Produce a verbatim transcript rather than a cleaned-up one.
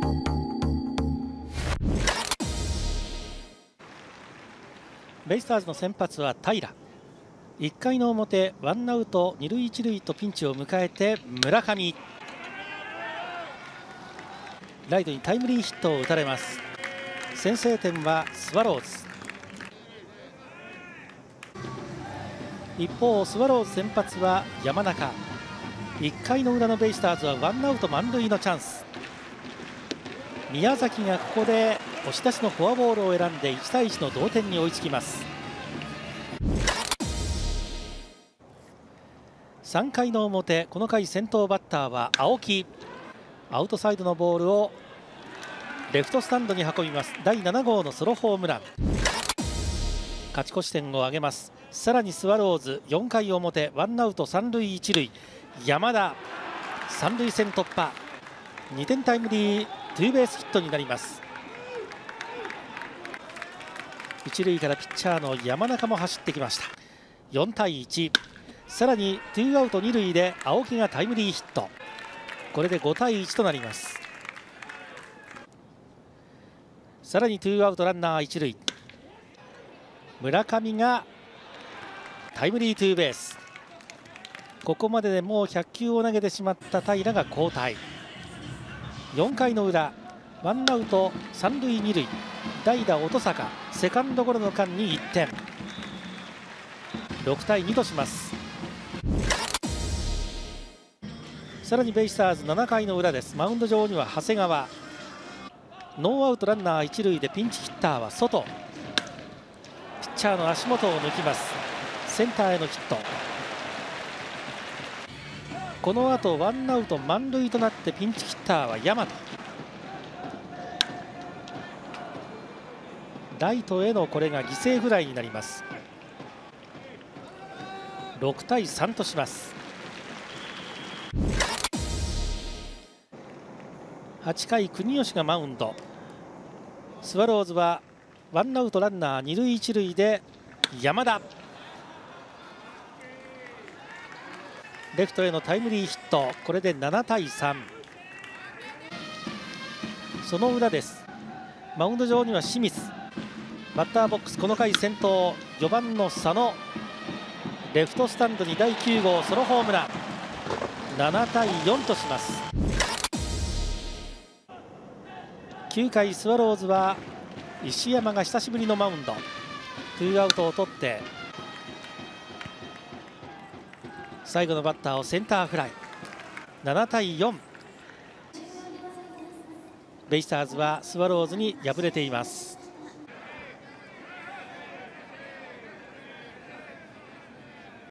ベイスターズの先発は平。いっかいの表、ワンアウト二塁一塁とピンチを迎えて村上、ライトにタイムリーヒットを打たれます。先制点はスワローズ。一方スワローズ先発は山中。いっかいの裏のベイスターズはワンアウト満塁のチャンス。宮崎がここで押し出しのフォアボールを選んでいちたいいちの同点に追いつきます。さんかいの表、この回先頭バッターは青木。アウトサイドのボールをレフトスタンドに運びます。だいなな号のソロホームラン、勝ち越し点を挙げます。さらにスワローズよんかい表、ワンアウト三塁一塁、山田三塁線突破、にてんタイムリーツーベースヒットになります。一塁からピッチャーの山中も走ってきました。よんたいいち、さらにツーアウト二塁で青木がタイムリーヒット、これでごたいいちとなります。さらにツーアウトランナー一塁、村上がタイムリーツーベース。ここまででもうひゃっきゅうを投げてしまった平が交代。よんかいの裏、ワンアウト三塁二塁、代打音坂セカンドゴロの間にいってん、ろくたいにとします。さらにベイスターズななかいの裏です。マウンド上には長谷川。ノーアウトランナー一塁でピンチヒッターは外。ピッチャーの足元を抜きます。センターへのヒット。この後ワンアウト満塁となってピンチヒッターは大和。ライトへのこれが犠牲フライになります。ろくたいさんとします。はちかい国吉がマウンド。スワローズはワンアウトランナー二塁一塁で山田、レフトへのタイムリーヒット、これでななたいさん。その裏です。マウンド上には清水。バッターボックスこの回先頭よばんの佐野、レフトスタンドにだいきゅう号ソロホームラン、ななたいよんとします。きゅうかいスワローズは石山が久しぶりのマウンド。ツーアウトを取って最後のバッターをセンターフライ、ななたいよん。ベイスターズはスワローズに敗れています。